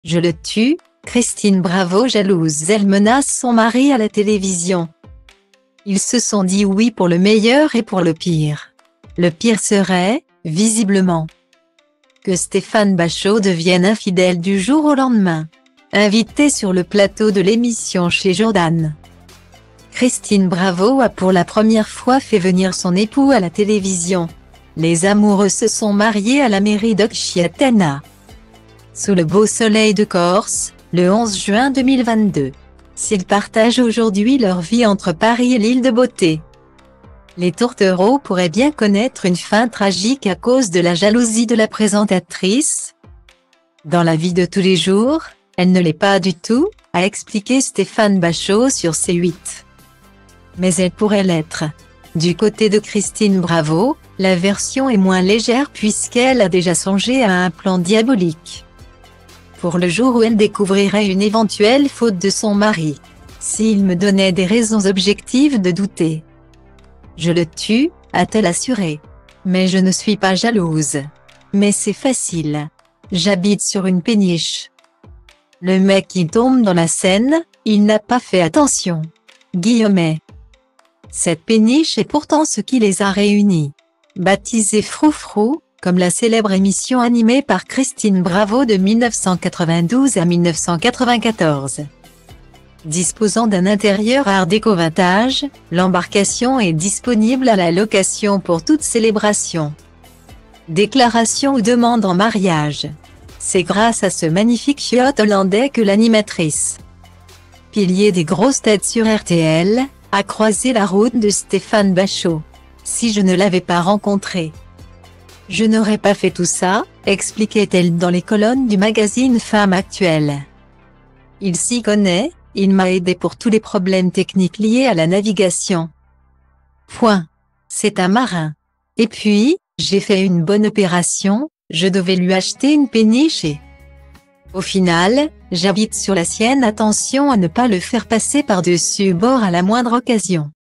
Je le tue, Christine Bravo jalouse, elle menace son mari à la télévision. Ils se sont dit oui pour le meilleur et pour le pire. Le pire serait, visiblement, que Stéphane Bachot devienne infidèle du jour au lendemain. Invitée sur le plateau de l'émission chez Jordan, Christine Bravo a pour la première fois fait venir son époux à la télévision. Les amoureux se sont mariés à la mairie d'Occhiatana, sous le beau soleil de Corse, le 11 juin 2022. S'ils partagent aujourd'hui leur vie entre Paris et l'île de Beauté, les tourtereaux pourraient bien connaître une fin tragique à cause de la jalousie de la présentatrice. Dans la vie de tous les jours, elle ne l'est pas du tout, a expliqué Stéphane Bachot sur C8. Mais elle pourrait l'être. Du côté de Christine Bravo, la version est moins légère puisqu'elle a déjà songé à un plan diabolique pour le jour où elle découvrirait une éventuelle faute de son mari. S'il me donnait des raisons objectives de douter, je le tue, a-t-elle assuré. Mais je ne suis pas jalouse. Mais c'est facile. J'habite sur une péniche. Le mec qui tombe dans la Seine, il n'a pas fait attention. Guillemet. Cette péniche est pourtant ce qui les a réunis. Baptisée Froufrou, comme la célèbre émission animée par Christine Bravo de 1992 à 1994. Disposant d'un intérieur art déco vintage, l'embarcation est disponible à la location pour toute célébration, déclaration ou demande en mariage. C'est grâce à ce magnifique yacht hollandais que l'animatrice, pilier des grosses têtes sur RTL, a croisé la route de Stéphane Bachot. Si je ne l'avais pas rencontré, je n'aurais pas fait tout ça, expliquait-elle dans les colonnes du magazine Femme Actuelle. Il s'y connaît, il m'a aidé pour tous les problèmes techniques liés à la navigation. Point. C'est un marin. Et puis, j'ai fait une bonne opération, je devais lui acheter une péniche et au final, j'habite sur la sienne. Attention à ne pas le faire passer par-dessus bord à la moindre occasion.